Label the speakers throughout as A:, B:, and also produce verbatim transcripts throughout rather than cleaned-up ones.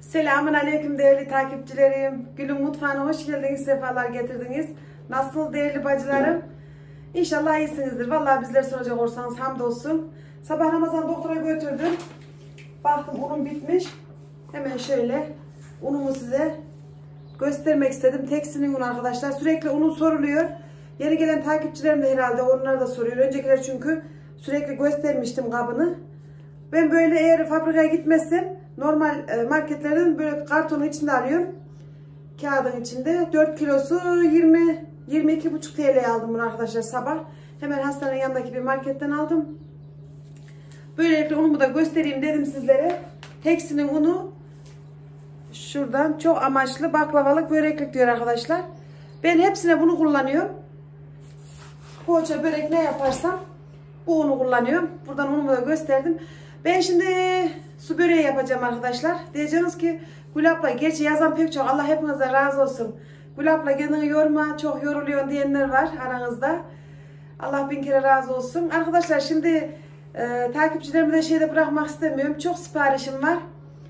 A: Selamun Aleyküm değerli takipçilerim. Gül'ün mutfağına hoş geldiniz, sefalar getirdiniz. Nasıl değerli bacılarım? İnşallah iyisinizdir. Vallahi bizler soracak olursanız hamdolsun. Sabah Ramazan doktora götürdüm. Baktım unum bitmiş. Hemen şöyle unumu size göstermek istedim. Teksinin unu arkadaşlar. Sürekli unun soruluyor. Yeni gelen takipçilerim de herhalde onlar da soruyor. Öncekiler çünkü sürekli göstermiştim kabını. Ben böyle eğer fabrikaya gitmezsem normal marketlerden böyle kartonun içinde alıyorum. Kağıdın içinde. dört kilosu yirmi yirmi iki buçuk T L'ye aldım bunu arkadaşlar sabah. Hemen hastanenin yanındaki bir marketten aldım. Böylelikle unumu da göstereyim dedim sizlere. Teksinin unu şuradan çok amaçlı baklavalık böreklik diyor arkadaşlar. Ben hepsine bunu kullanıyorum. Poğaça, börek ne yaparsam bu unu kullanıyorum. Buradan unumu da gösterdim. Ben şimdi su böreği yapacağım arkadaşlar. Diyeceğiniz ki Gül abla, gerçi yazan pek çok, Allah hepinizden razı olsun. Gül abla kendini yorma, çok yoruluyorsun diyenler var aranızda. Allah bin kere razı olsun. Arkadaşlar şimdi e, takipçilerimi de şeyde bırakmak istemiyorum. Çok siparişim var.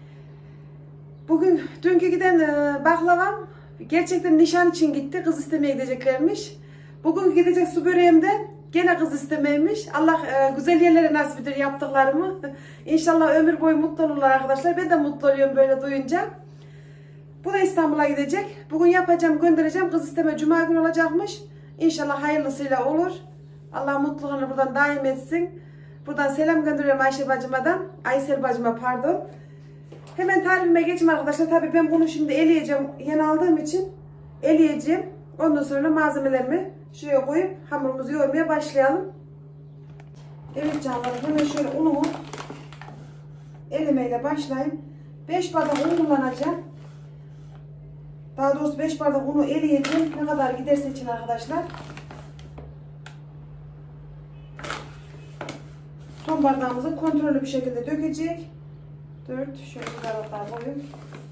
A: Bugün dünkü giden e, baklavam gerçekten nişan için gitti. Kız istemeye gideceklermiş. Bugün gidecek su böreğim de gene kız istemeymiş. Allah e, güzel yerlere nasip eder yaptıklarımı. İnşallah ömür boyu mutlu olurlar arkadaşlar. Ben de mutlu oluyorum böyle duyunca. Bu da İstanbul'a gidecek. Bugün yapacağım, göndereceğim. Kız isteme cuma günü olacakmış. İnşallah hayırlısıyla olur. Allah mutluluğunu buradan daim etsin. Buradan selam gönderiyorum Ayşe bacımadan. Aysel bacıma pardon. Hemen tarifime geçeyim arkadaşlar. Tabii ben bunu şimdi eleyeceğim. Yeni aldığım için eleyeceğim. Ondan sonra malzemelerimi şuraya koyup hamurumuzu yoğurmaya başlayalım. Evet canlarım, hemen şöyle unumu elemeyle başlayayım. beş bardak un kullanacağım. Daha doğrusu beş bardak unu eleyeceğim. Ne kadar giderse için arkadaşlar. Son bardağımızı kontrollü bir şekilde dökecek. dört şöyle bir bardaklar koyayım.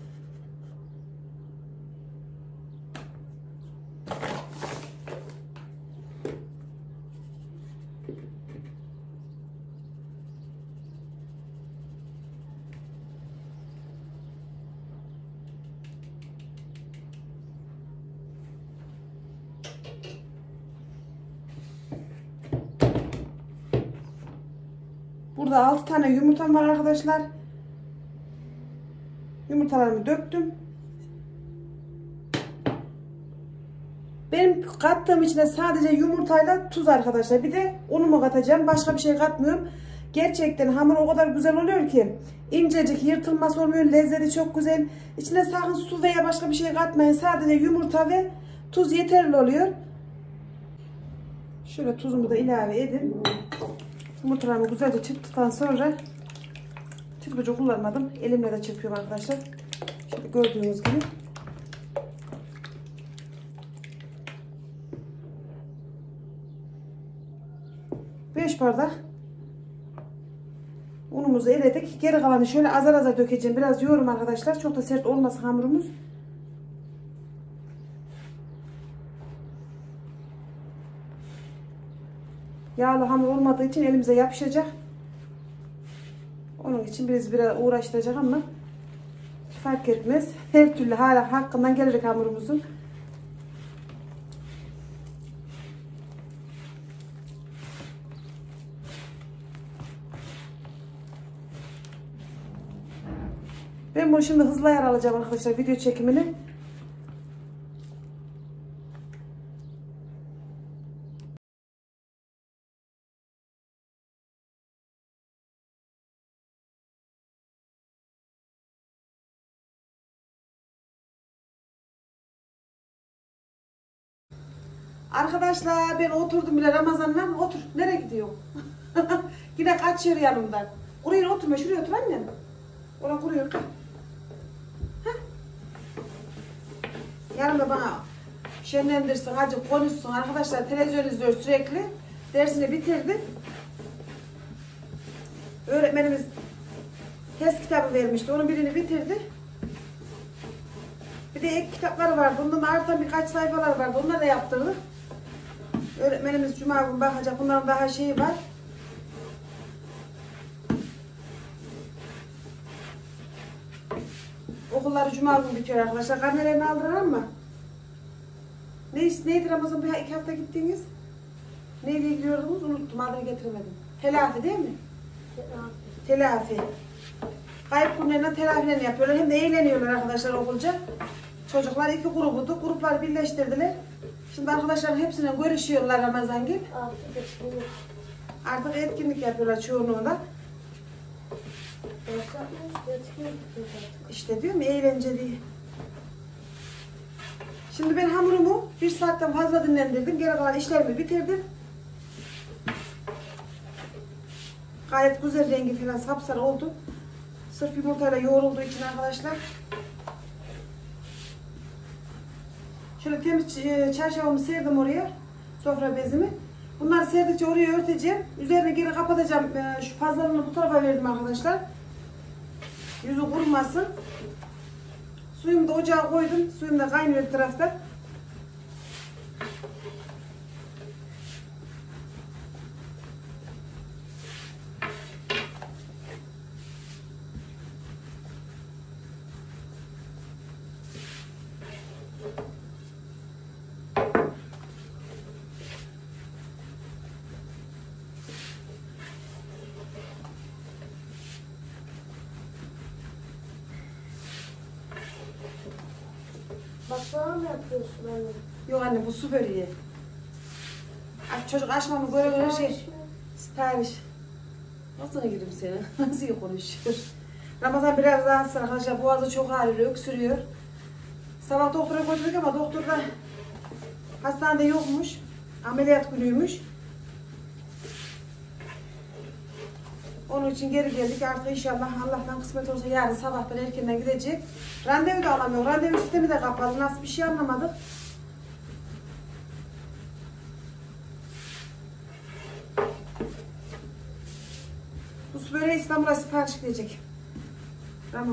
A: Burada altı tane yumurtam var arkadaşlar. Yumurtalarımı döktüm. Benim kattığım içine sadece yumurtayla tuz arkadaşlar. Bir de unumu katacağım. Başka bir şey katmıyorum. Gerçekten hamur o kadar güzel oluyor ki. İncecik, yırtılmaz olmuyor. Lezzeti çok güzel. İçine sakın su veya başka bir şey katmayın. Sadece yumurta ve tuz yeterli oluyor. Şöyle tuzumu da ilave edeyim. Yumurtalarımı güzelce çırptıktan sonra çırpıcı kullanmadım. Elimle de çırpıyorum arkadaşlar. Şöyle gördüğünüz gibi. beş bardak unumuzu eledik. Geri kalanı şöyle azar azar dökeceğim. Biraz yoğurum arkadaşlar. Çok da sert olmasın hamurumuz. Yağlı hamur olmadığı için elimize yapışacak. Onun için biraz biraz uğraştıracak ama fark etmez. Her türlü hala hakkından gelecek hamurumuzun. Ben bunu şimdi hızlı ayar alacağım arkadaşlar video çekimini. Arkadaşlar ben oturdum bile Ramazan'dan. Otur. Nereye gidiyorsun? Yine kaçıyor yanımdan. Oraya oturma. Şuraya otur annem. Oraya kuruyor. Yanımda bana şenlendirsin, acı konuşsun. Arkadaşlar televizyon izliyor sürekli. Dersini bitirdi. Öğretmenimiz test kitabı vermişti. Onun birini bitirdi. Bir de ek kitapları vardı. Ondan artan birkaç sayfalar vardı. Onları da yaptırdık. Öğretmenimiz cuma günü bakacak. Bunların daha şeyi var. Okulları cuma günü bitiyor arkadaşlar. Karnelerini aldılar mı? Ne iş, neydi Ramazan, bu iki hafta gittiğiniz? Neyle gidiyordunuz? Unuttum, adını getiremedim. Telafi değil mi?
B: Telafi.
A: Telafi. Kayıp günlerine telafilerini yapıyorlar. Hem de eğleniyorlar arkadaşlar okulca. Çocuklar iki grubudu. Grupları birleştirdiler. Şimdi arkadaşların hepsine görüşüyorlar Ramazan gibi.
B: Artık etkinlik.
A: Artık etkinlik yapıyorlar çoğunluğunda.
B: Ders yapmıyoruz, etkinlik yapıyoruz artık.
A: İşte diyorum ya, eğlence diye. Şimdi ben hamurumu bir saatten fazla dinlendirdim. Geri kalan işlerimi bitirdim. Gayet güzel, rengi falan sapsarı oldu. Sırf yumurtayla yoğrulduğu için arkadaşlar. Şöyle temiz çarşafımı serdim oraya. Sofra bezimi. Bunları serdikçe oraya örteceğim. Üzerine geri kapatacağım. Şu fazlalığını bu tarafa verdim arkadaşlar. Yüzü kurumasın. Suyumu da ocağa koydum. Suyum da kaynıyor bir tarafta.
B: Baklava mı yapıyorsun anne?
A: Yok anne, bu su böreği. Aç çocuk açmamı göre göre şey. Sipariş. Nasıl gireyim seni? Nasıl iyi konuşuyor? Ramazan biraz rahatsız arkadaşlar. Boğazı çok ağrıyor, öksürüyor. Sabah doktora götürdük ama doktor da hastanede yokmuş. Ameliyat günüymüş. Onun için geri geldik. Artık inşallah Allah'tan kısmet olsa yarın sabahtan erkenden gidecek. Randevu da alamıyor. Randevu sistemi de kapalı. Nasıl bir şey anlamadık. Bu su böreği İstanbul'a sipariş gidecek. Tamam.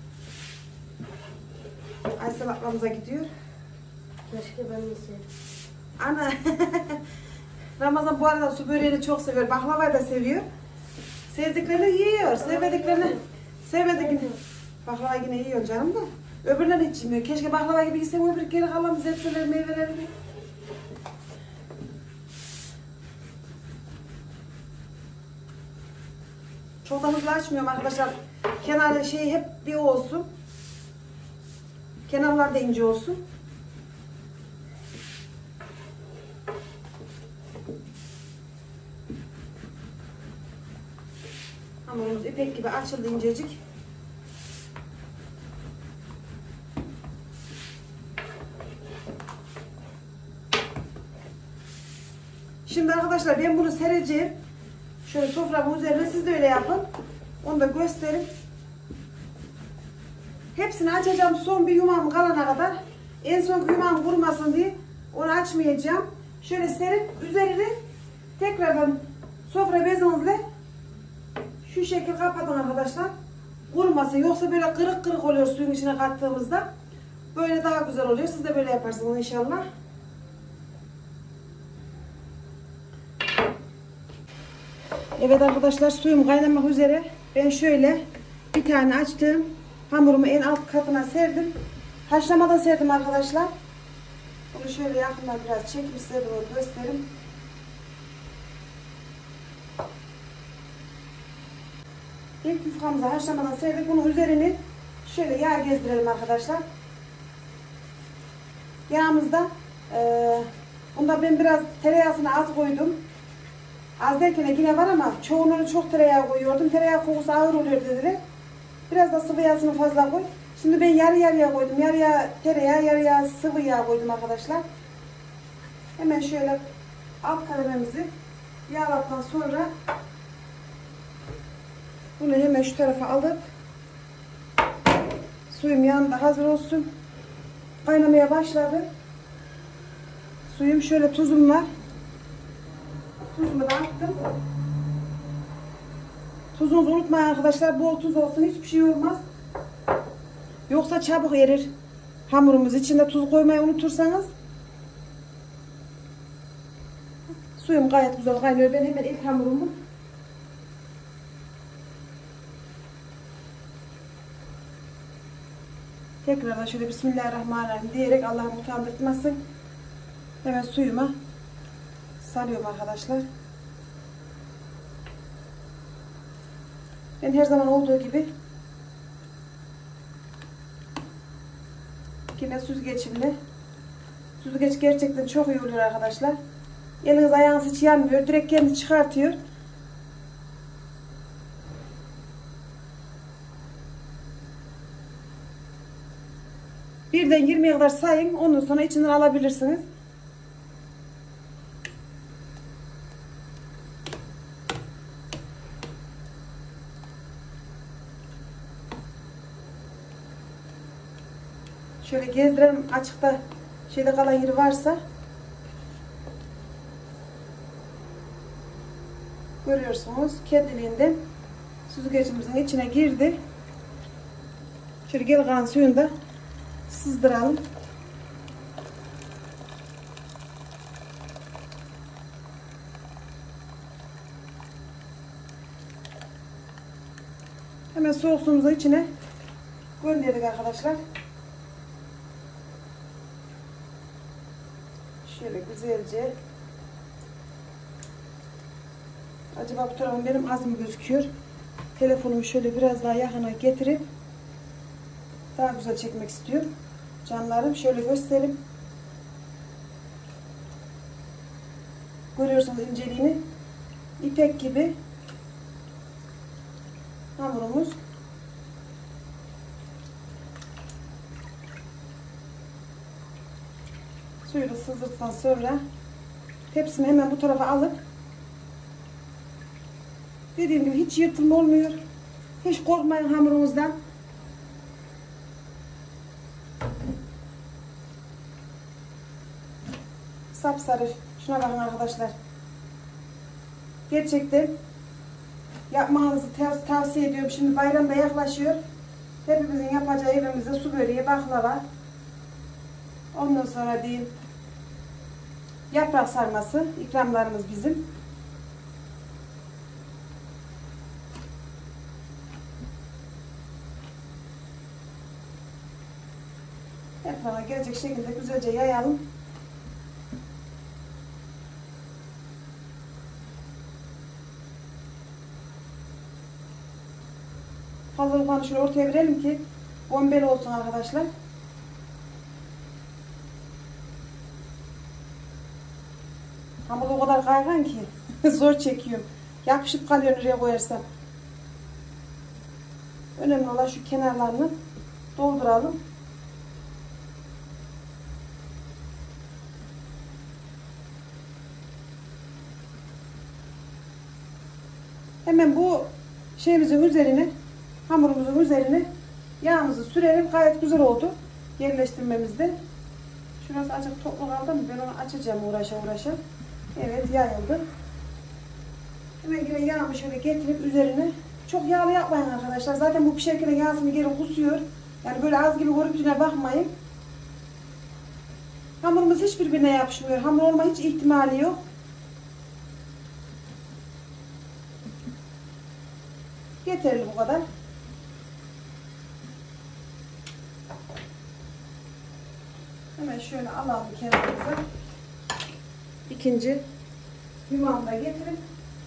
A: Aysel ablamıza gidiyor.
B: Keşke ben de sevdim.
A: Ana. Ramazan bu arada su böreğini çok seviyor. Baklavayı da seviyor. Sevdiklerini yiyor. Sevmediklerini sevmediklerini. Baklava yine yiyor canım da. Öbürlerini hiç yemiyor. Keşke baklava gibi yesem, öbür geri kalan zeytinleri, meyvelerini. Çok da hızlı açmıyorum arkadaşlar. Kenarı şey hep bir olsun. Kenarlar da ince olsun. Hamurumuz ipek gibi açıldı, incecik. Şimdi arkadaşlar ben bunu sereceğim. Şöyle soframın üzerine, siz de öyle yapın. Onu da göstereyim. Hepsini açacağım son bir yumağım kalana kadar. En son yumağım kurumasın diye onu açmayacağım. Şöyle serip üzerine tekrardan sofra bezinizle şu şekil kapatın arkadaşlar. Kurumasın. Yoksa böyle kırık kırık oluyor suyun içine kattığımızda. Böyle daha güzel oluyor. Siz de böyle yaparsınız inşallah. Evet arkadaşlar, suyum kaynamak üzere. Ben şöyle bir tane açtım. Hamurumu en alt katına serdim. Haşlamadan serdim arkadaşlar. Bunu şöyle yakından biraz çekip size doğru göstereyim. İlk yufkamızı haşlamadan serdik. Bunun üzerini şöyle yağ gezdirelim arkadaşlar. Yağımızda e, bunda ben biraz tereyağını az koydum. Az derken yine var ama çoğunluğunu çok tereyağı koyuyordum. Tereyağı kokusu ağır oluyor dediler. Biraz da sıvı yağını fazla koy. Şimdi ben yarı yarıya koydum. Yarıya tereyağı, yarıya sıvı yağ koydum arkadaşlar. Hemen şöyle alt kalemimizi yağladıktan sonra bunu hemen şu tarafa alıp suyum yanında hazır olsun. Kaynamaya başladı. Suyum, şöyle tuzum var. Tuzumu da attım. Tuzunuzu unutmayın arkadaşlar. Bol tuz olsun, hiçbir şey olmaz. Yoksa çabuk erir. Hamurumuz içinde tuz koymayı unutursanız. Suyum gayet güzel kaynıyor. Ben hemen ilk hamurumu Tekrardan şöyle Bismillahirrahmanirrahim diyerek Allah'ım utandırtmasın. Hemen suyuma salıyorum arkadaşlar. Ben her zaman olduğu gibi yine süzgeçimle. Süzgeç gerçekten çok iyi oluyor arkadaşlar. Eliniz ayağınız hiç yanmıyor. Direkt kendi çıkartıyor. Birden yirmiye kadar sayın. Ondan sonra içinden alabilirsiniz. Şöyle gezdirelim, açıkta şeyde kalan yeri varsa. Görüyorsunuz kendiliğinden süzgecimizin içine girdi. Şöyle geri kalan suyunu da sızdıralım. Hemen soğuk suyumuzun içine gönderdik arkadaşlar. Şöyle güzelce. Acaba bu tarafım benim az mı gözüküyor? Telefonumu şöyle biraz daha yakına getirip daha güzel çekmek istiyorum. Canlarım şöyle göstereyim. Görüyorsunuz inceliğini. İpek gibi hamurumuz. Suyunu sızdırdıktan sonra tepsimi hemen bu tarafa alıp dediğim gibi hiç yırtılma olmuyor. Hiç korkmayın hamurunuzdan. Sapsarı. Şuna bakın arkadaşlar. Gerçekten yapmanızı tav tavsiye ediyorum. Şimdi bayram da yaklaşıyor. Hepimizin yapacağı evimizde su böreği, baklava. Ondan sonra diyeyim yaprak sarması. İkramlarımız bizim. Etrafa gelecek şekilde güzelce yayalım. Fazlalıklarını şöyle ortaya verelim ki bombeli olsun arkadaşlar. Hamur o kadar kaygan ki zor çekiyorum. Yapışıp kalıyor nereye koyarsam. Önemli olan şu kenarlarını dolduralım. Hemen bu şeyimizin üzerine, hamurumuzun üzerine yağımızı sürelim. Gayet güzel oldu yerleştirmemizde. Şurası açık toplu kaldı mı? Ben onu açacağım uğraşa uğraşa. Evet, yayıldı. Hemen yine yağımı şöyle getirip üzerine, çok yağlı yapmayın arkadaşlar. Zaten bu pişerken yağsını geri kusuyor. Yani böyle az gibi görüntüne bakmayın. Hamurumuz hiçbirbirine yapışmıyor. Hamur olma hiç ihtimali yok. Yeterli bu kadar. Hemen şöyle alalım kenarımıza. İkinci yuvamı da getirip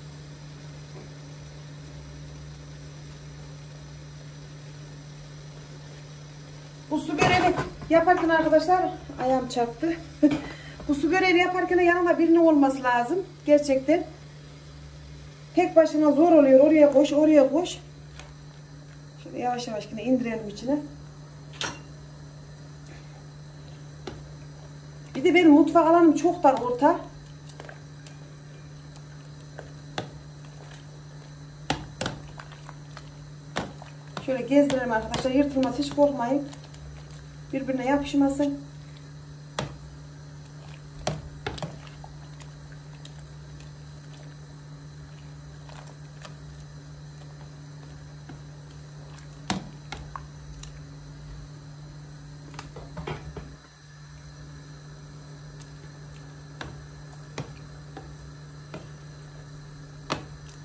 A: bu su böreğini yaparken arkadaşlar ayağım çarptı. Bu su böreğini yaparken yanında birinin olması lazım. Gerçekten. Tek başına zor oluyor. Oraya koş, oraya koş. Şöyle yavaş yavaş yine indirelim içine. Bir de benim mutfak alanım çok dar orta. Şöyle gezdirelim arkadaşlar. Yırtılmaz, hiç korkmayın. Birbirine yapışmasın.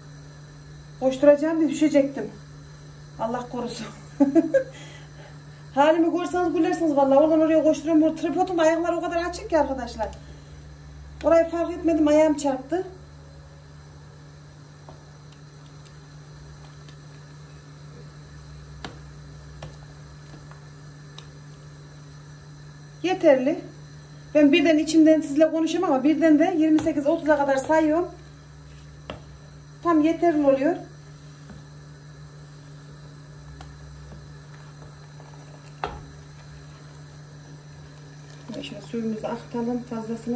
A: Koşturacağım diye düşecektim. Allah korusun. Halimi görseniz gülersiniz vallahi. Oradan oraya koşturuyorum. Bu tripodun ayakları o kadar açık ki arkadaşlar. Orayı fark etmedim, ayağım çarptı. Yeterli. Ben birden içimden sizle konuşuyorum ama birden de yirmi sekiz otuza kadar sayıyorum. Tam yeterli oluyor. Şöyle suyumuzu akıtalım fazlasını.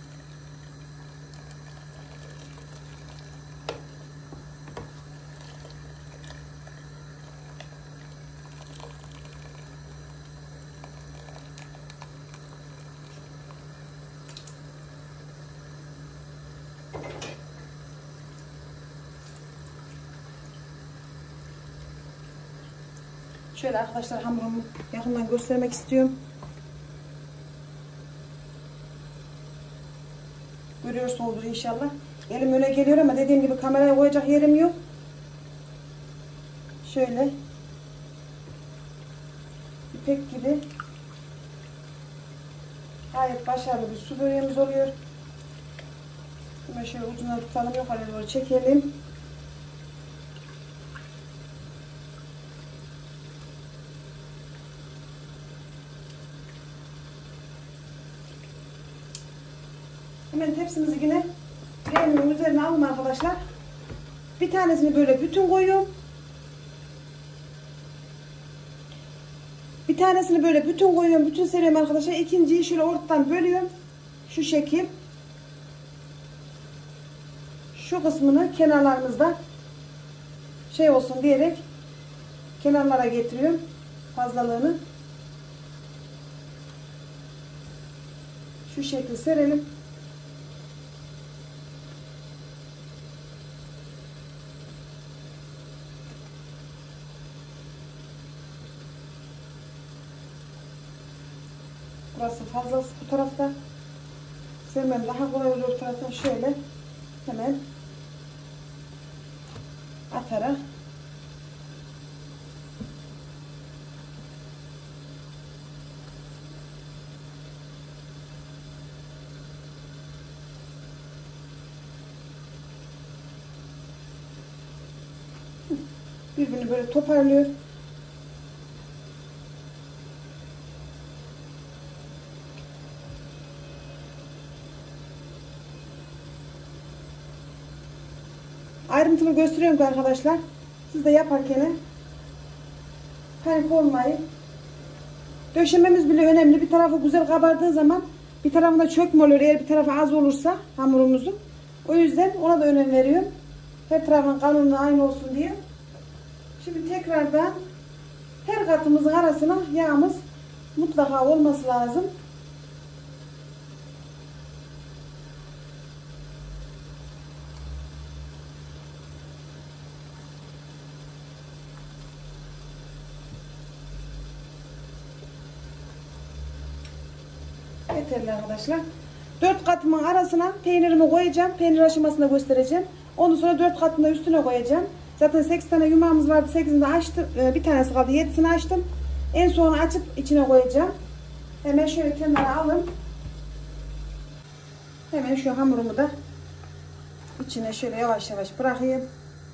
A: Şöyle arkadaşlar hamurumu yakından göstermek istiyorum. Görüyorsunuzdur inşallah. Elim öne geliyor ama dediğim gibi kameraya koyacak yerim yok. Şöyle ipek gibi gayet başarılı bir su böreğimiz oluyor. Hemen şöyle ucundan tutalım, yukarıya doğru çekelim. Hemen tepsimizi yine leğenimin üzerine alın arkadaşlar. Bir tanesini böyle bütün koyuyorum. Bir tanesini böyle bütün koyuyorum. Bütün seriyorum arkadaşlar. İkinciyi şöyle ortadan bölüyorum. Şu şekil. Şu kısmını kenarlarımızda şey olsun diyerek kenarlara getiriyorum. Fazlalığını. Şu şekil serelim. Burası fazlası bu tarafta. Sermem daha kolay oluyor bu taraftan. Şöyle hemen atarak birbirini böyle toparlıyor. Ayrıntılı gösteriyorum ki arkadaşlar. Siz de yaparken panik olmayın. Döşememiz bile önemli. Bir tarafı güzel kabardığı zaman bir tarafında çökme oluyor. Eğer bir tarafı az olursa hamurumuzun. O yüzden ona da önem veriyorum. Her tarafın kalınlığı aynı olsun diye. Şimdi tekrardan her katımızın arasına yağımız mutlaka olması lazım. Yeterli arkadaşlar. Dört katımın arasına peynirimi koyacağım. Peynir aşamasını göstereceğim. Ondan sonra dört katını üstüne koyacağım. Zaten sekiz tane yumağımız vardı. sekizini de açtım. Bir tanesi kaldı. yedisini açtım. En son açıp içine koyacağım. Hemen şöyle kenara alın. Hemen şu hamurumu da içine şöyle yavaş yavaş bırakayım.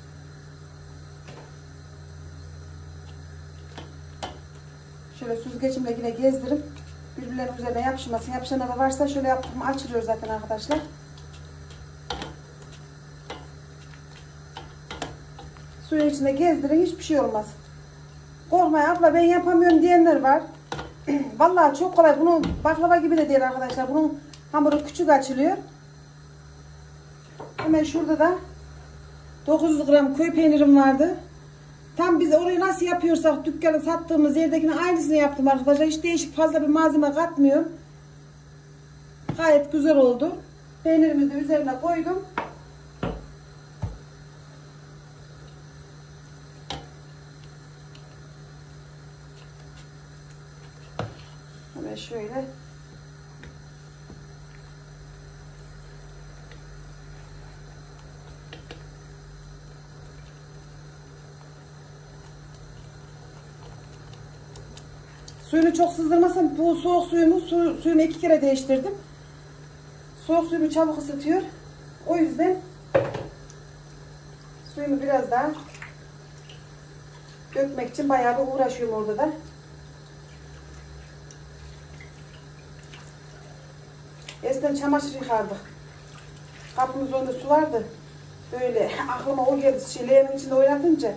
A: Şöyle süzgecimle yine gezdirip birbirlerinin üzerine yapışmasın. Yapışanlar da varsa şöyle yaptığımı açılıyor zaten arkadaşlar. Suyun içinde gezdirin, hiçbir şey olmaz. Korkmayın abla ben yapamıyorum diyenler var. Vallahi çok kolay. Bunu baklava gibi de değil arkadaşlar. Bunun hamuru küçük açılıyor. Hemen şurada da dokuz yüz gram köy peynirim vardı. Tam biz orayı nasıl yapıyorsak dükkana sattığımız yerdekine aynısını yaptım arkadaşlar. Hiç değişik fazla bir malzeme katmıyorum. Gayet güzel oldu. Peynirimi de üzerine koydum. Hemen şöyle Suyunu çok sızdırmasam, bu soğuk suyumu su, suyunu iki kere değiştirdim. Soğuk suyumu çabuk ısıtıyor. O yüzden suyumu biraz daha dökmek için bayağı bir uğraşıyorum orada da. Eskiden çamaşır yıkardık. Kapımızın önünde su vardı. Böyle aklıma o geldi. Şey, leğenin içinde oynatınca.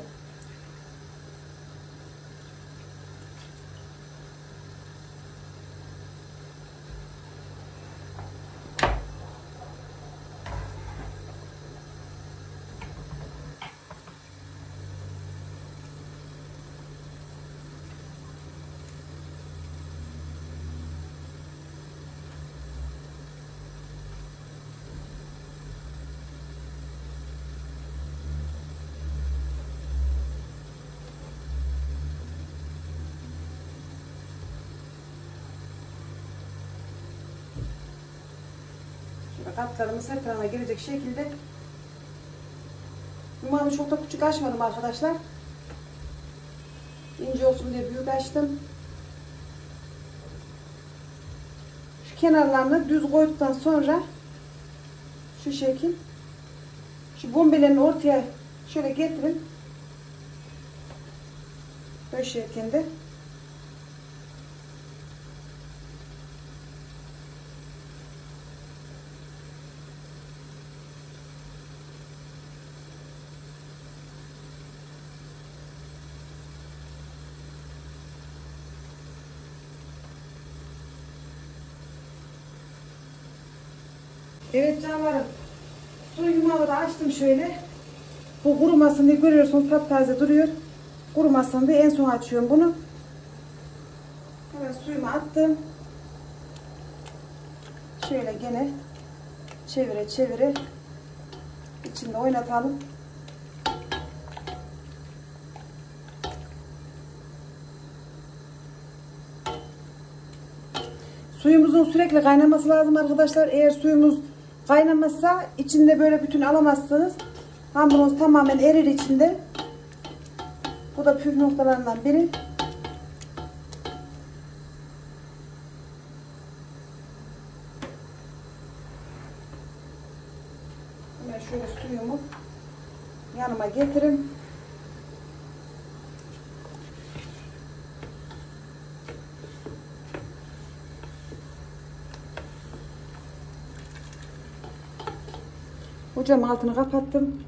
A: Katlarımız her tarafına gelecek şekilde. Yumağımı çok da küçük açmadım arkadaşlar. İnce olsun diye büyük açtım. Şu kenarlarını düz koyduktan sonra şu şekil şu bombelerini ortaya şöyle getirin. Döşerken de evet canlarım, su yumağı da açtım şöyle. Bu kurumasın diye görüyorsunuz, taptaze duruyor. Kurumasın diye en son açıyorum bunu. Hemen suyumu attım. Şöyle gene çevire çevire içinde oynatalım. Suyumuzun sürekli kaynaması lazım arkadaşlar. Eğer suyumuz kaynamazsa içinde böyle bütün alamazsınız. Hamurumuz tamamen erir içinde. Bu da püf noktalarından biri. Hemen şöyle suyumu yanıma getirin. Ocağın altını kapattım.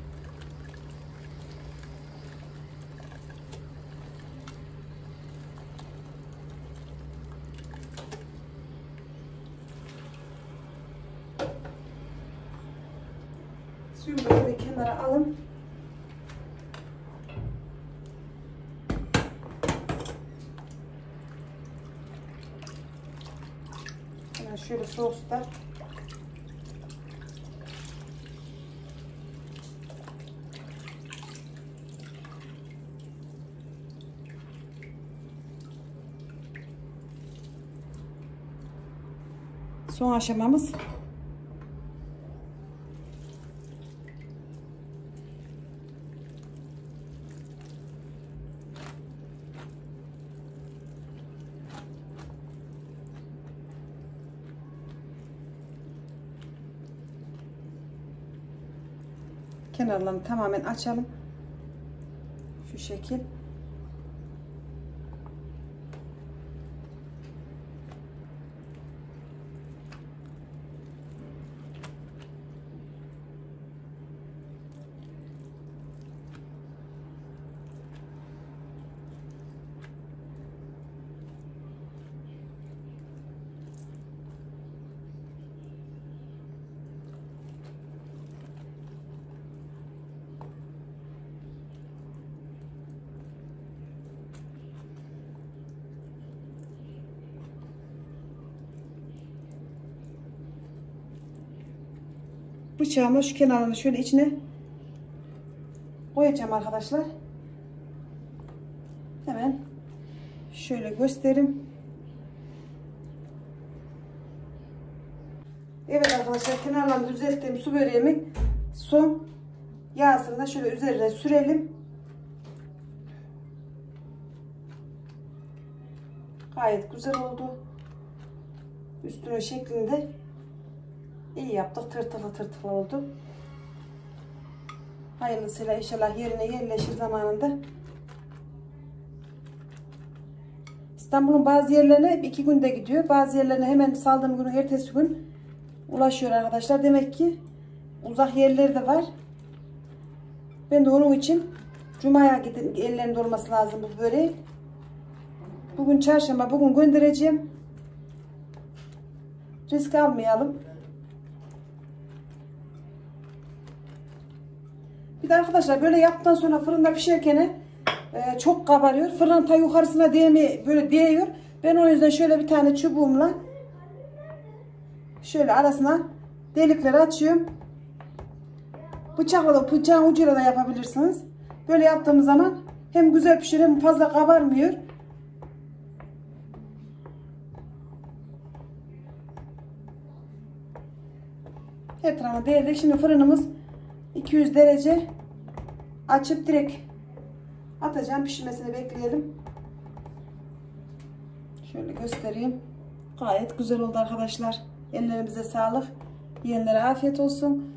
A: Suyumu böyle kenara alın. Hemen şöyle soğuk suda son aşamamız. Kenarlarını tamamen açalım. Şu şekil. Bıçağımı şu kenarını şöyle içine koyacağım arkadaşlar. Hemen şöyle göstereyim. Evet arkadaşlar, kenarlarını düzelttiğim su böreğimi son yağsını da şöyle üzerine sürelim. Gayet güzel oldu. Üstüne şeklinde iyi yaptık. Tırtıklı tırtıklı oldu. Hayırlısıyla inşallah yerine yerleşir zamanında. İstanbul'un bazı yerlerine iki günde gidiyor. Bazı yerlerine hemen saldığım günün ertesi gün ulaşıyor arkadaşlar. Demek ki uzak yerleri de var. Ben de onun için Cuma'ya gidip ellerinde olması lazım bu böreği. Bugün çarşamba, bugün göndereceğim. Risk almayalım. Bir de arkadaşlar böyle yaptıktan sonra fırında pişerken e, çok kabarıyor. Fırının ta yukarısına değme, böyle değiyor. Ben o yüzden şöyle bir tane çubuğumla şöyle arasına delikler açıyorum. Bıçakla da, bıçağın ucuyla da yapabilirsiniz. Böyle yaptığımız zaman hem güzel pişiyor hem fazla kabarmıyor. Her tarafına değdik. Şimdi fırınımız iki yüz derece açıp direkt atacağım. Pişmesini bekleyelim. Şöyle göstereyim. Gayet güzel oldu arkadaşlar. Ellerimize sağlık. Yiyenlere afiyet olsun.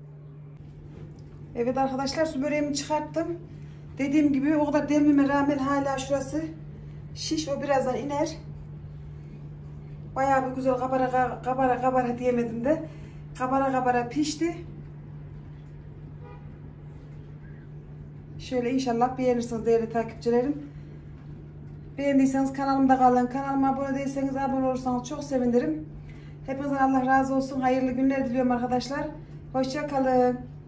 A: Evet arkadaşlar, su böreğimi çıkarttım. Dediğim gibi o kadar delmeme rağmen hala şurası şiş. O birazdan iner. Bayağı bir güzel kabara kabara kabara diyemedim de. Kabara kabara pişti. Şöyle inşallah beğenirsiniz değerli takipçilerim. Beğendiyseniz kanalımda kalın. Kanalıma abone değilseniz abone olursanız çok sevinirim. Hepinizden Allah razı olsun. Hayırlı günler diliyorum arkadaşlar. Hoşça kalın.